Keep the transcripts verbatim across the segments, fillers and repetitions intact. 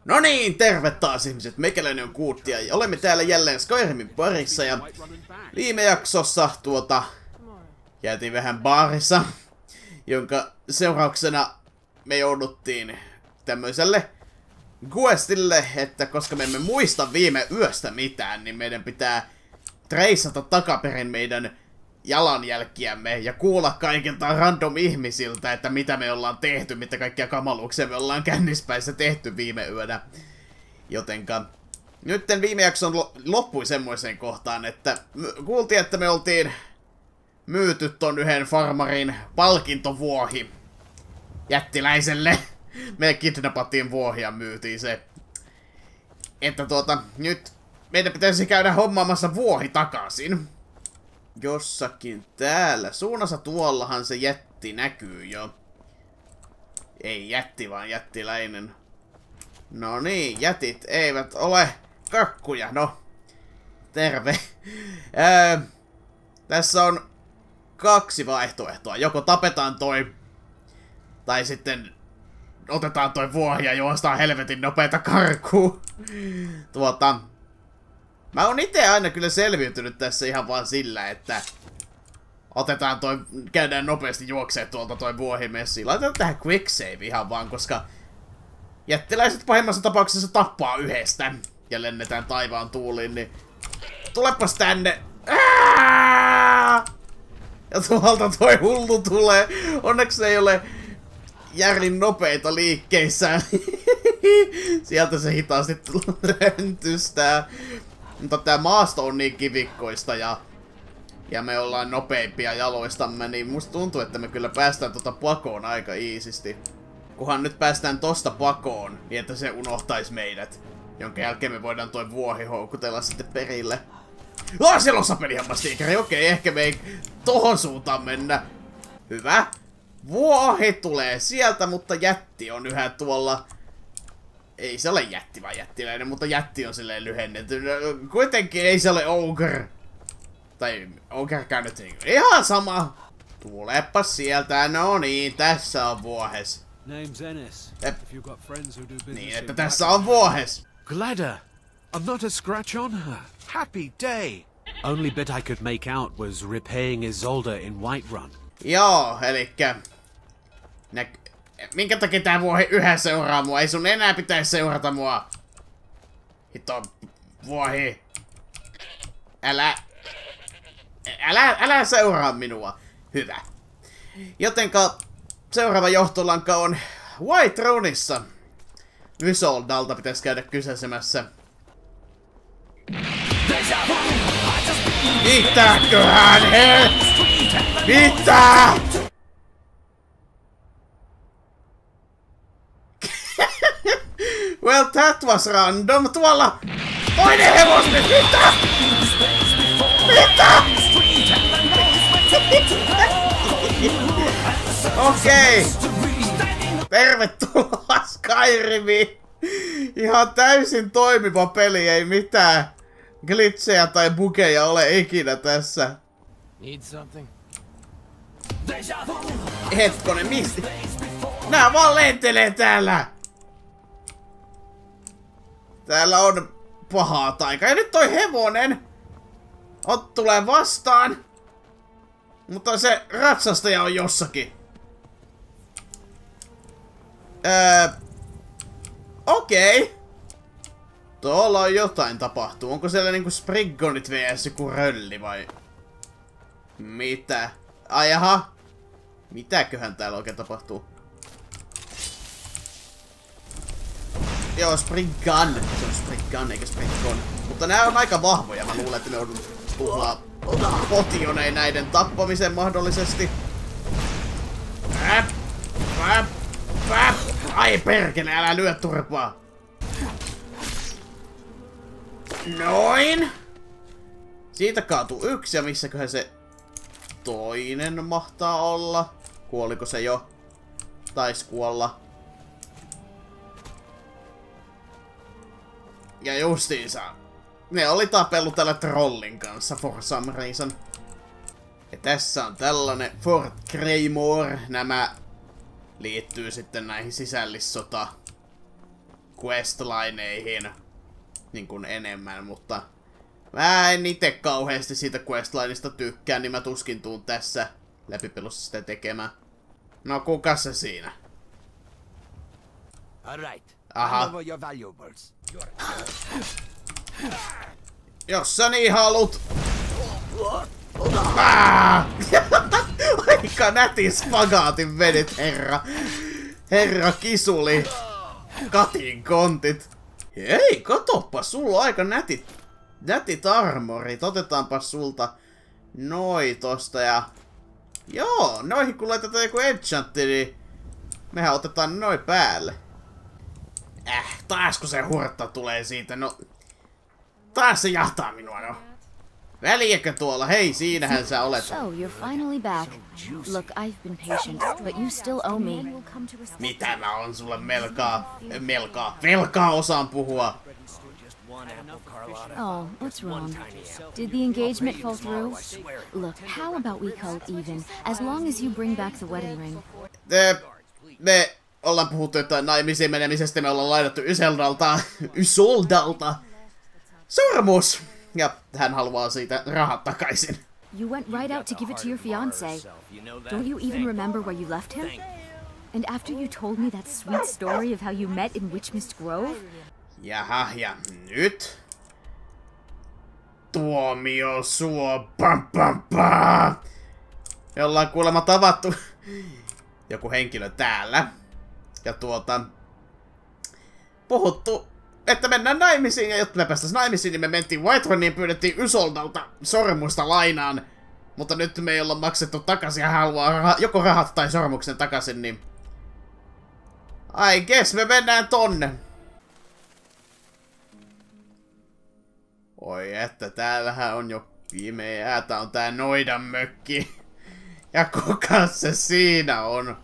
No niin, terve taas ihmiset, meikäläinen on Kuuttia ja olemme täällä jälleen Skyrimin parissa ja viime jaksossa tuota jäätiin vähän baarissa, jonka seurauksena me jouduttiin tämmöiselle questille, että koska me emme muista viime yöstä mitään, niin meidän pitää treissata takaperin meidän jalanjälkiämme ja kuulla kaikilta random ihmisiltä, että mitä me ollaan tehty, mitä kaikkia kamaluuksia me ollaan kännispäissä tehty viime yönä. Jotenka nytten viime jakson loppui semmoiseen kohtaan, että kuultiin, että me oltiin myyty ton yhden farmarin palkintovuohi jättiläiselle. Me kidnappattiin vuohia ja myytiin se. Että tuota, nyt meidän pitäisi käydä hommaamassa vuohi takaisin. Jossakin täällä. Suunnassa tuollahan se jätti näkyy jo. Ei jätti, vaan jättiläinen. No niin, jätit eivät ole kakkuja. No, terve. Ää, tässä on kaksi vaihtoehtoa. Joko tapetaan toi, tai sitten otetaan toi vuohi ja juostaan helvetin nopeeta karkuun. Tuota... Mä oon itse aina kyllä selviytynyt tässä ihan vaan sillä, että otetaan toi, käydään nopeasti juokseen tuolta toi vuohimessi. Laitetaan tähän quick save ihan vaan, koska jättiläiset pahimmassa tapauksessa tappaa yhdestä ja lennetään taivaan tuuliin, niin tulepas tänne. Aaaa! Ja tuolta toi hullu tulee. Onneksi se ei ole järin nopeita liikkeissään. Sieltä se hitaasti röntystää. Mutta tää maasto on niin kivikkoista ja, ja me ollaan nopeimpia jaloistamme, niin musta tuntuu, että me kyllä päästään tota pakoon aika iisisti. Kunhan nyt päästään tosta pakoon, niin että se unohtais meidät. Jonka jälkeen me voidaan toi vuohi houkutella sitten perille. Oh, siellä on sapelihammastiikeri, okei, ehkä me ei tohon suuntaan mennä. Hyvä. Vuohi tulee sieltä, mutta jätti on yhä tuolla... Ei se ole jätti vaan jättiläinen, mutta jätti on silleen lyhennetty. Kuitenkin ei se ole ogre. Tai ogrekään nyt niin. Ihan sama. Tulepa sieltä. No niin, tässä on vuohes. Ep. Niin, että tässä on vuohes. Gladder, I'm not a scratch on her. Happy day. Only bit I could make out was repaying Isolde in Whiterun. Joo, elikkä... Nä... Minkä takia tää vuohi yhä seuraa mua? Ei sun enää pitäisi seurata mua. Hitto vuohi. Älä... Älä, älä seuraa minua. Hyvä. Jotenka seuraava johtolanka on Whiterunissa. Isoldalta pitäisi käydä kysäsemässä. Mitäköhän he? Mitä? Well, that was random. Tuolla toinen hevos nyt. Mitä? Mitä? Okei. Tervetuloa Skyrimiin. Ihan täysin toimiva peli. Ei mitään glitchejä tai bugeja ole ikinä tässä. Hetkonen, mistä? Nää vaan lentelee täällä. Täällä on pahaa taikaa. Ja nyt toi hevonen Ot tulee vastaan. Mutta se ratsastaja on jossakin. Öö, Okei. Okay. Tuolla on jotain tapahtuu. Onko siellä niinku Spriggonit vs joku rölli vai? Mitä? Ai jaha. Mitäköhän täällä oikein tapahtuu? Joo, Spriggan. Se on Spriggan eikä Spriggon. Mutta nää on aika vahvoja. Mä luulen, että me joudun tuhlaa potionei näiden tappamisen mahdollisesti. Väp, väp, väp. Ai perkele, älä lyö turpaa. Noin. Siitä kaatuu yksi ja missäköhän se toinen mahtaa olla? Kuoliko se jo? Taisi kuolla. Ja justiinsa. Ne oli tapellut tällä trollin kanssa for some reason. Ja tässä on tällainen Fort Greymore. Nämä liittyy sitten näihin sisällissota questlineihin niin kuin enemmän, mutta mä en ite kauheasti siitä questlineista tykkää, niin mä tuskin tuun tässä läpipelussa sitä tekemään. No kuka se siinä? Aha. Jos sä niin halut. Aika nätin spagaatin vedit, herra. Herra Kisuli. Katin kontit. Hei, katoppa, sulla on aika nätit, nätit armorit. Otetaanpa sulta noi tosta ja... Joo, noihin kun laitetaan joku enchantti, niin mehän otetaan noi päälle. Äh, taas kun se hurtta tulee siitä, no... Taas se jahtaa minua, no. Väliäkö tuolla? Hei, siinähän sä olet. So, you're finally back. Look, I've been patient, but you still owe me. Mitä mä on sulle melkaa? Melkaa. Velkaa osaan puhua. Oh, what's wrong? Did the engagement fall through? Look, how about we call it even, as long as you bring back the wedding ring? Te, me ollaan puhuttu jotain naimisiin menemisestä, me ollaan lainattu Ysoldalta, Ysoldalta sormus. Ja hän haluaa siitä rahat takaisin. You went right out to give it to your fiancé. Don't you even remember where you left him? And after you told me that sweet story of how you met in Witchmist Grove? Jaha, ja nyt? Tuomio suo, pam pam pam! Me ollaan kuulemma tavattu joku henkilö täällä. Ja tuota... Puhuttu, että mennään naimisiin, ja jotta me päästäis naimisiin, niin me mentiin Whiteruniin, pyydettiin Ysoldalta sormusta lainaan. Mutta nyt me ei olla maksettu takaisin ja haluaa rah joko rahat tai sormuksen takaisin, niin... I guess me mennään tonne. Oi että, täällähän on jo pimeää. Tää on tää noidan mökki. Ja kuka se siinä on?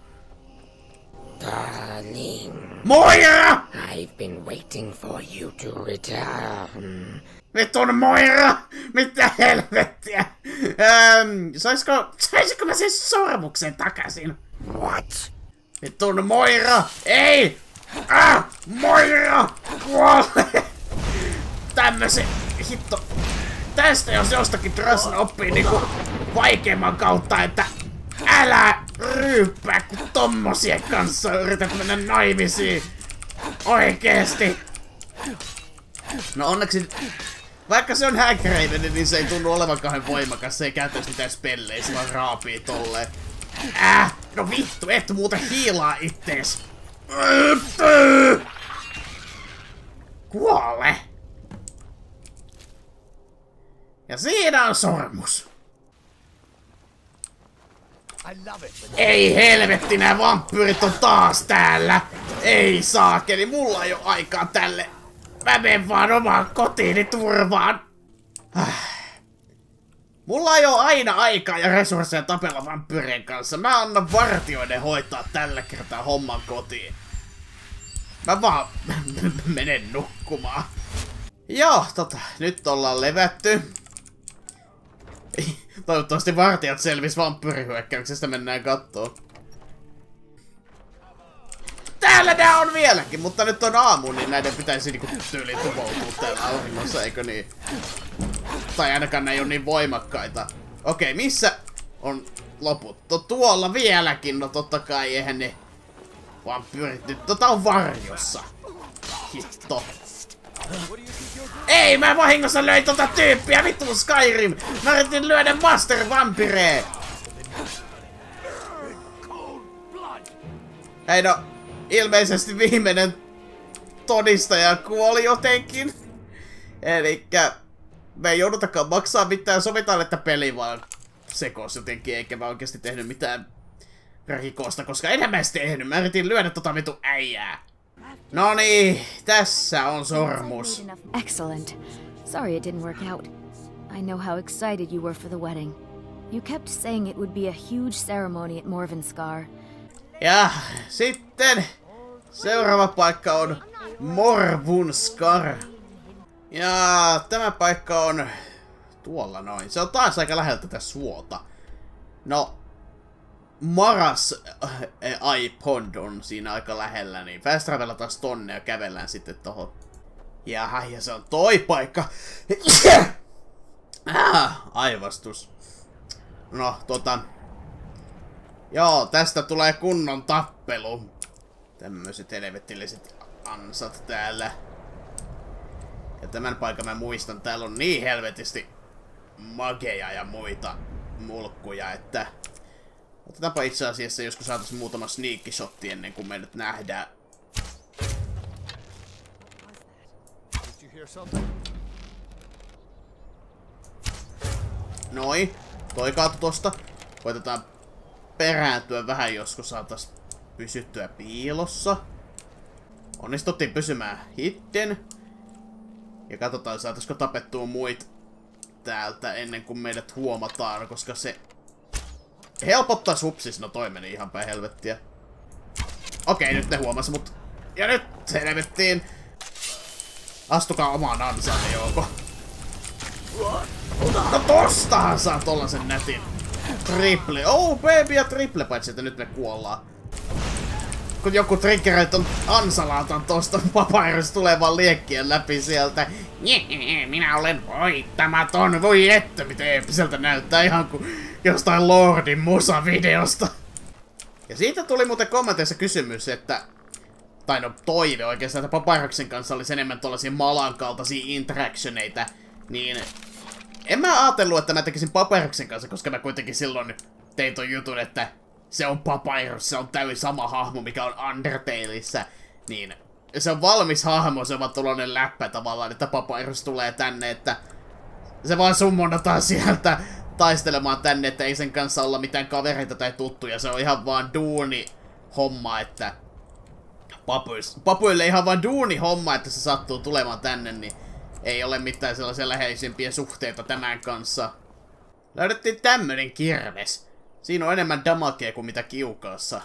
Darling. Moira! I've been waiting for you to return. Vitun Moira! Mitä helvettiä? Ähm, saisko, saisko mä sen sormuksen takaisin? What? Vitun Moira! Ei! Ah! Moira! Kuole! Tämmösen... Hitto... Tästä jos jostakin Trasn oppii niinku vaikeimman kautta, että älä ryyppää, kun tommosien kanssa yrität mennä naimisiin. Oikeesti. No onneksi... Vaikka se on Hagrid, niin se ei tunnu olevan kauhean voimakas. Se ei käytäisi mitään spellejä, se vaan raapii tolleen. Äh! No vittu, et muuten hiilaa ittees. Kuole! Ja siinä on sormus. Ei helvetti, nää vampyyrit on taas täällä. Ei saakeli, mulla ei oo aikaa tälle. Mä menen vaan omaan kotiini turvaan. Mulla ei oo aina aikaa ja resursseja tapella vampyyrien kanssa. Mä annan vartioiden hoitaa tällä kertaa homman kotiin. Mä vaan menen nukkumaan. Joo, tota, nyt ollaan levätty. Toivottavasti vartijat selvis vampyyrihyökkäyksestä, mennään kattoo. Täällä nää on vieläkin, mutta nyt on aamu, niin näiden pitäisi niinku tyyliin tupoutua täällä auringossa, eikö niin? Tai ainakaan ne ei oo niin voimakkaita. Okei, missä on loput? To, tuolla vieläkin, no totta kai, eihän ne vampyyrit nyt, tota on varjossa. Hitto. Ei, mä vahingossa löin tota tyyppiä, vittu Skyrim! Mä yritin lyödä Master Vampiree! Hei no, ilmeisesti viimeinen todistaja kuoli jotenkin. Elikkä me ei joudutakaan maksaa mitään, sovitaan, että peli vaan sekos jotenkin, eikä mä oikeesti tehnyt mitään rikosta, koska enhän mä edes tehnyt. Mä yritin lyödä tota vitu äijää. No niin, tässä on sormus. Excellent. Sorry it didn't work out. I know how excited you were for the wedding. You kept saying it would be a huge ceremony at Morvenskar. Ja sitten seuraava paikka on Morvunskar. Ja tämä paikka on tuolla noin. Se on taas aika läheltä tätä suota. No, Maras äh, iPod on siinä aika lähellä, niin fast travelataan tonne ja kävellään sitten tohon. Jaha, ja se on toi paikka. Ah, aivastus. No, tota... Joo, tästä tulee kunnon tappelu. Tämmöiset helvetilliset ansat täällä. Ja tämän paikan mä muistan, täällä on niin helvetisti mageja ja muita mulkkuja, että... Otetaanpa itse asiassa joskus saatais muutama sneaky-shotti ennen kuin me nyt nähdään. Noin, toi kaatu tosta. Koitetaan perääntyä vähän, joskus saatais pysyttyä piilossa. Onnistuttiin pysymään hidden. Ja katsotaan, saataisiko tapettua muit täältä ennen kuin meidät huomataan, koska se helpottais hupsis. No toi meni ihan päin helvettiä. Okei, nyt ne huomasi mut. Ja nyt helvettiin. Astukaa omaan ansaan, Jouko. No tostahan saa tollasen nätin triple. Oh baby ja triple, paitsi että nyt me kuollaan. Kun joku triggeröit on ansalaatan tosta, Papyrus tulee vaan liekkien läpi sieltä. Jehe, minä olen voittamaton. Voi että, miten eeppiseltä näyttää, ihan kuin jostain Lordin musavideosta. Ja siitä tuli muuten kommenteissa kysymys, että... Tai no toive oikeastaan, että Papyruksen kanssa olisi enemmän tollasia Malan kaltaisia interactioneita. Niin... En mä ajatellut, että mä tekisin Papyruksen kanssa, koska mä kuitenkin silloin tein ton jutun, että... Se on Papyrus, se on täysin sama hahmo, mikä on Undertaleissa. Niin, se on valmis hahmo, se on vaan tuollainen läppä tavallaan, että Papyrus tulee tänne, että... Se vaan summonataan sieltä taistelemaan tänne, että ei sen kanssa olla mitään kavereita tai tuttuja. Se on ihan vaan duuni homma, että... Papuille ihan vaan duuni homma, että se sattuu tulemaan tänne, niin... Ei ole mitään sellaisia läheisempiä suhteita tämän kanssa. Löydettiin tämmönen kirves. Siinä on enemmän damagea kuin mitä kiukaassa.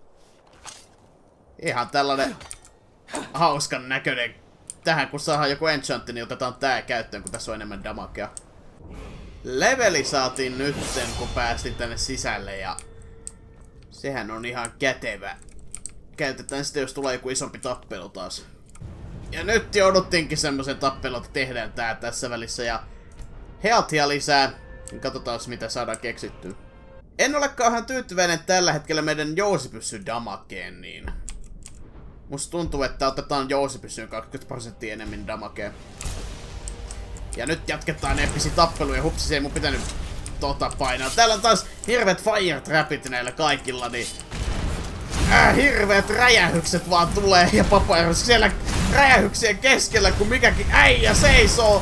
Ihan tällainen hauskan näköinen. Tähän kun saadaan joku enchantti, niin otetaan tää käyttöön, kun tässä on enemmän damagea. Leveli saatiin nytten, kun päästiin tänne sisälle, ja sehän on ihan kätevä. Käytetään sitten, jos tulee joku isompi tappelu taas. Ja nyt jouduttiinkin semmoisen tappelun, että tehdään tää tässä välissä, ja healthia lisää. Katsotaan, mitä saadaan keksittyä. En ole kauhean tyytyväinen tällä hetkellä meidän jousipyssyn damakeen, niin... Musta tuntuu, että otetaan jousipyssyyn kaksikymmentä prosenttia enemmän damakea. Ja nyt jatketaan episi tappeluja. Hupsis, ei mun pitänyt tota painaa. Täällä on taas hirveet fire trapit näillä kaikilla, niin... Äh, hirveet räjähykset vaan tulee ja Papyrus siellä räjähyksien keskellä, kun mikäkin äijä seisoo.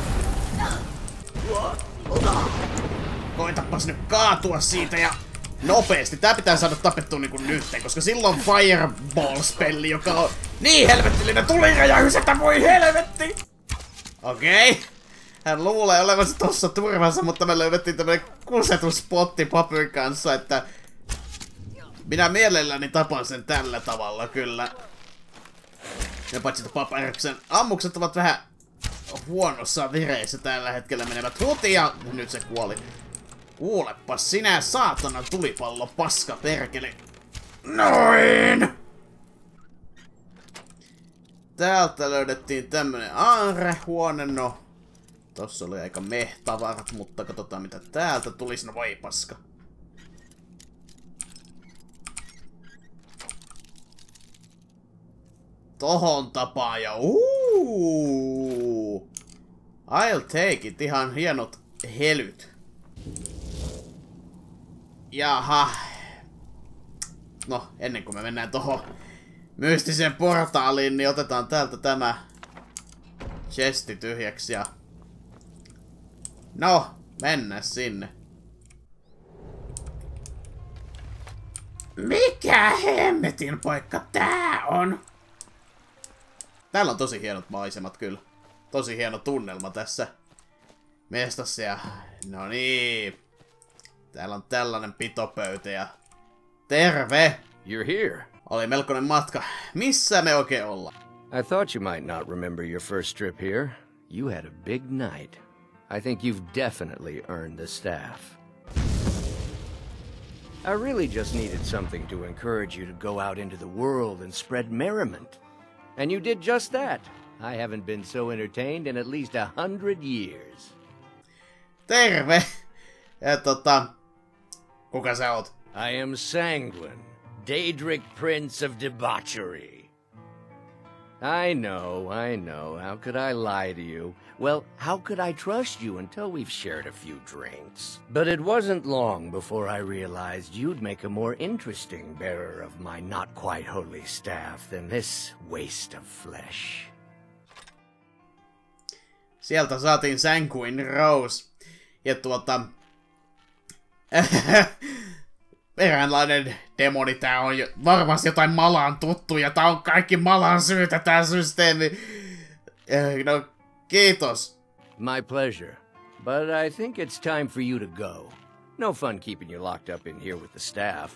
Koitapas nyt kaatua siitä ja nopeesti. Tää pitää saada tapettua niinku nytten, koska silloin Fireball-spelli, joka on niin helvettillinen tuliräjähys, että voi helvetti! Okei. Okay. Hän luulee olevansa tossa turvassa, mutta me löydettiin tämmönen kusetusspotti Papyn kanssa, että... Minä mielelläni tapan sen tällä tavalla, kyllä. Ja paitsi että Papyruksen ammukset ovat vähän huonossa vireissä tällä hetkellä, menevät huti ja nyt se kuoli. Kuulepas sinä saatana tulipallo paska perkele. Noin! Täältä löydettiin tämmönen aarrehuone, no. Tossa oli aika mehtavarat, mutta katsotaan mitä täältä tulisi, no voi paska. Tohon tapaan ja uuu. I'll take it, ihan hienot helyt. Jaha. No, ennen kuin me mennään tohon mystiseen portaaliin, niin otetaan täältä tämä chesti tyhjäksi ja... No, mennään sinne. Mikä hemmetin paikka tää on? Täällä on tosi hienot maisemat kyllä. Tosi hieno tunnelma tässä mestassa ja... No niin. Täällä on tällainen pitopöytä ja... Terve! You're here. Oli melkoinen matka. Missä me oikein ollaan? I thought you might not remember your first trip here. You had a big night. I think you've definitely earned the staff. I really just needed something to encourage you to go out into the world and spread merriment. And you did just that. I haven't been so entertained in at least a hundred years. Terve! Ja tota... Kuka sä oot? I am Sanguine, Daedric Prince of Debauchery. I know, I know. How could I lie to you? Well, how could I trust you until we've shared a few drinks? But it wasn't long before I realized you'd make a more interesting bearer of my not-quite-holy staff than this waste of flesh. Sieltä saatiin Sanguine Rose. Ja tuota... eräänlainen demoni, tää on jo, varmasti jotain Malaan tuttu, ja tää on kaikki Malaan syytä tää systeemi. No, kiitos. My pleasure. But I think it's time for you to go. No fun keeping you locked up in here with the staff.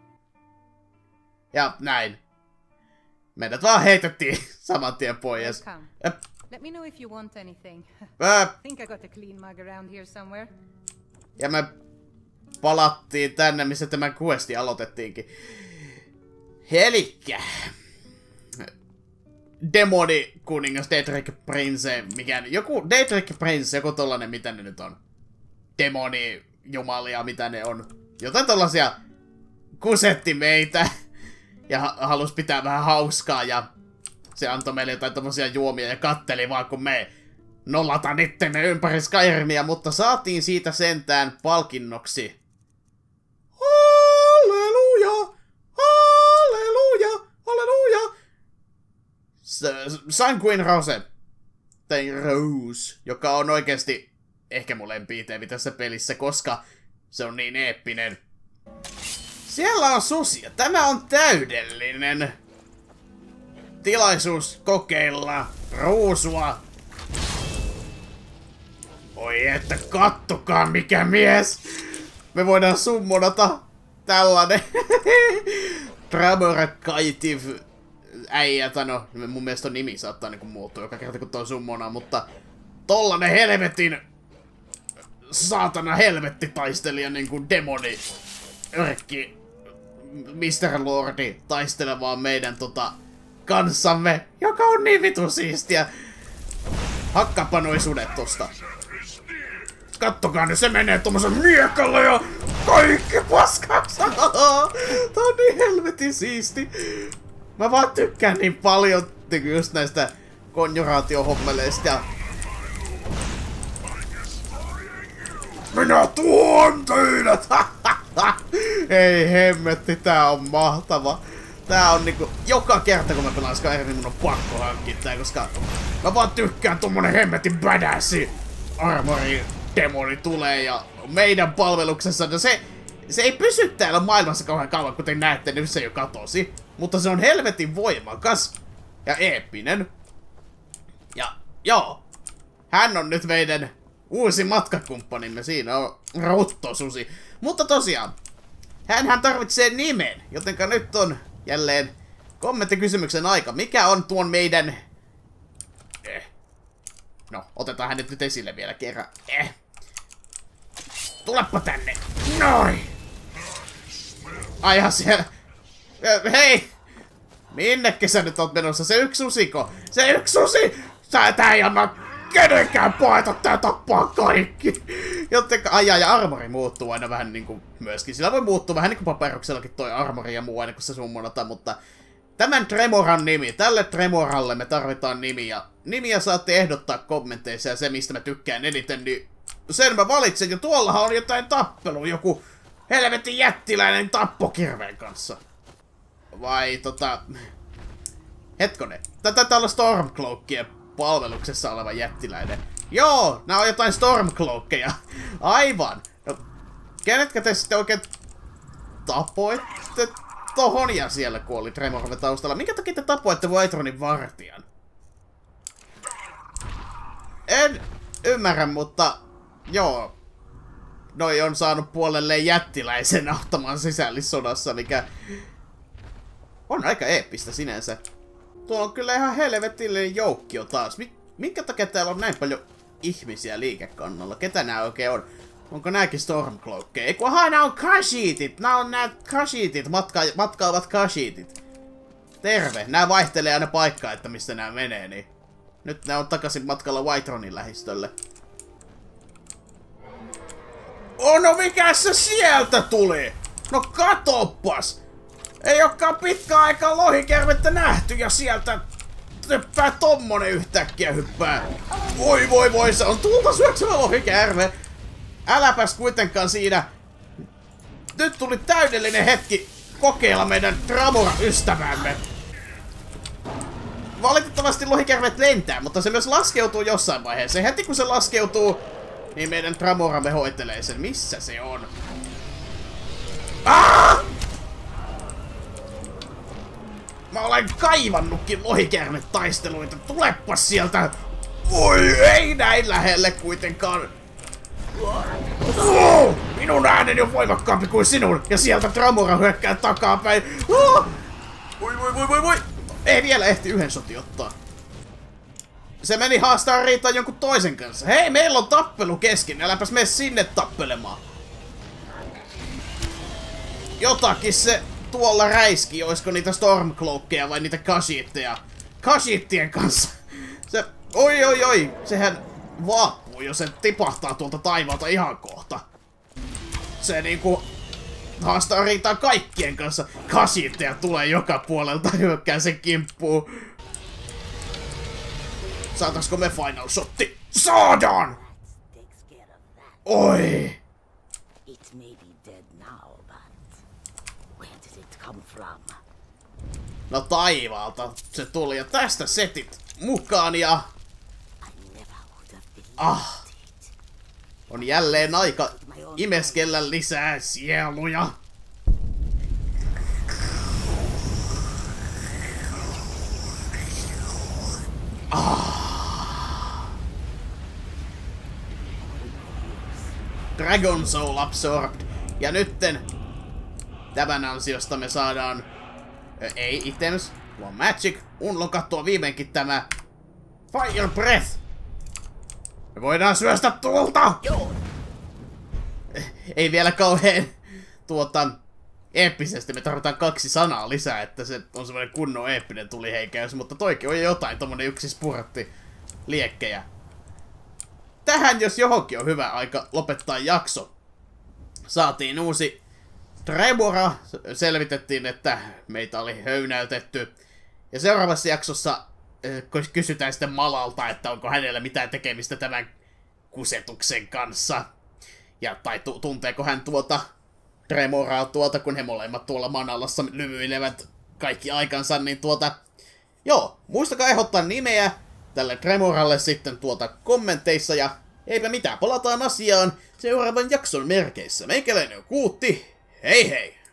Ja näin. Meidät vaan heitettiin saman tien pois. Äh. Let me know if you want anything. Äh. Think I got a clean mug around here somewhere. Ja me palattiin tänne, missä tämä questi aloitettiinkin. Elikkä... Demoni kuningas Daedric Prince, mikään... Joku Daedric Prince, joku tollanen, mitä ne nyt on. Demoni jumalia, mitä ne on. Jotain tollasia kusetti meitä. Ja halus pitää vähän hauskaa ja... Se antoi meille jotain tommosia juomia ja katteli vaan, kun me... Nollataan ittemme ympäri Skyrimia, mutta saatiin siitä sentään palkinnoksi. Halleluja! Halleluja! Halleluja! Sanguine Rose. Tai Rose, joka on oikeesti ehkä mun lempiiteemi tässä pelissä, koska se on niin eeppinen. Siellä on susia. Tämä on täydellinen tilaisuus kokeilla ruusua. Oi että kattokaa mikä mies! Me voidaan summonata tällainen Tremorkaitiv äijä, tai no mun mielestä nimi saattaa niinku muuttua joka kerta kun toi summonaa, mutta tollanen helvetin saatana helvettitaistelija niinku demoni örkki mister Lordi taistelevaa meidän tota kanssamme, joka on niin vitu siistiä. Hakkaapa noi sudet tosta. Kattokaa ne, se menee tommosen miekalla ja kaikki paskaksi. Tää on niin helvetin siisti. Mä vaan tykkään niin paljon just näistä konjuraatiohommeleista ja... Minä tuon teidät! Ei hemmetti, tää on mahtava. Tää on niinku, joka kerta kun mä pelaan Skyrimin, mun on pakko hankkia tää, koska mä vaan tykkään tommonen hemmetin badassi armori demoni tulee ja meidän palveluksessa, no se, se ei pysy täällä maailmassa kauhean kauan, kuten näette, nyt se jo katosi. Mutta se on helvetin voimakas ja eeppinen. Ja joo, hän on nyt meidän uusi matkakumppanimme, siinä on Ruttosusi. Mutta tosiaan, hänhän tarvitsee nimen, jotenka nyt on jälleen kommenttikysymyksen aika. Mikä on tuon meidän... Eh. No, otetaan hänet nyt esille vielä kerran. Eh. Tulepa tänne. Noin. Aihan siellä... Hei! Minnekä sä nyt oot menossa? Se yksi susiko? Se yksi susi! Sä tää ei anna kenenkään paeta, tää tappaa kaikki! Jotenka ajaa ja armori muuttuu aina vähän niinku myöskin. Sillä voi muuttua vähän niinku paperuksellakin toi armori ja muu aina kun se summonata, mutta... Tämän Tremoran nimi, tälle Tremoralle me tarvitaan nimi ja nimiä saatte ehdottaa kommenteissa ja se mistä mä tykkään eniten, niin sen mä valitsen ja tuollahan on jotain tappelu, joku helvetin jättiläinen tappokirveen kanssa. Vai tota... Hetkonen. Tätä olla Stormcloakien palveluksessa oleva jättiläinen. Joo, nää on jotain Stormcloakeja. Aivan. No, kenetkä te sitten oikein tapoitte tohon ja siellä kuoli Tremorve taustalla? Minkä takia te tapoitte Whiterunin vartijan? En ymmärrä, mutta... Joo. Noi on saanut puolelleen jättiläisen ahtamaan sisällissodassa, mikä... On aika eeppistä sinänsä. Tuolla on kyllä ihan helvetillinen joukkio taas. Minkä takia täällä on näin paljon ihmisiä liikekannalla? Ketä nää oikein on? Onko nääkin Stormcloakkeja? Eiku ahaa, nää on Kashitit! Nää on nää Kashitit, matka matkaavat Kashitit. Terve! Nää vaihtelee aina paikkaa, että mistä nää menee, niin... Nyt nää on takaisin matkalla Whiteronin lähistölle. Oh no mikä se sieltä tuli? No katoppas! Ei olekaan pitkä aikaa lohikäärmettä nähty ja sieltä hyppää tommonen yhtäkkiä hyppää. Voi voi voi, se on tulta syöksevä lohikäärme. Äläpäs kuitenkaan siinä. Nyt tuli täydellinen hetki kokeilla meidän Tramora-ystävämme. Valitettavasti lohikäärmet lentää, mutta se myös laskeutuu jossain vaiheessa. Ja heti kun se laskeutuu, niin meidän Tramoramme hoitelee sen. Missä se on? Ah! Mä olen kaivannutkin lohikäärmetaisteluita. Tulepas sieltä! Oi, ei näin lähelle kuitenkaan. Oh, minun ääneni on voimakkaampi kuin sinun, ja sieltä Tramora hyökkää takapäin. Oh! Voi voi voi voi voi! Ei vielä ehti yhden shotin ottaa. Se meni haastaa riitaa jonkun toisen kanssa. Hei, meillä on tappelu kesken, äläpäs mene sinne tappelemaan. Jotakin se tuolla räiski, oisko niitä Stormcloakkeja vai niitä Kashitteja. Kashittien kanssa. Se, oi oi oi, sehän vaappuu, jos se tipahtaa tuolta taivaalta ihan kohta. Se niinku haastaa riitaa kaikkien kanssa. Kashitteja tulee joka puolelta, hyökkää sen kimppuun. Saataisko me final shotti? Saadaan! Oi! No taivaalta se tuli ja tästä setit mukaan ja... Ah! On jälleen aika imeskellä lisää sieluja. Ah! Dragon Soul Absorbed. Ja nytten tämän ansiosta me saadaan... Ei items, vaan magic. Unlockattua viimeinkin tämä Fire Breath. Me voidaan syöstä tulta! Ei vielä kauhean tuota eeppisesti. Me tarvitaan kaksi sanaa lisää, että se on semmoinen kunnon eeppinen tuliheikäys. Mutta toikin on jotain, tommonen yksi spurtti liekkejä. Tähän jos johonkin on hyvä aika lopettaa jakso. Saatiin uusi Tremora, selvitettiin, että meitä oli höynäytetty. Ja seuraavassa jaksossa äh, kysytään sitten Malalta, että onko hänellä mitään tekemistä tämän kusetuksen kanssa. Ja tai tu tunteeko hän tuota Tremoraa tuota, kun he molemmat tuolla Manalassa lymyilevät kaikki aikansa, niin tuota... Joo, muistakaa ehdottaa nimeä tälle Tremoralle sitten tuota kommenteissa ja eipä mitään, palataan asiaan seuraavan jakson merkeissä. Meikäläinen on Kuutti. Hei hei!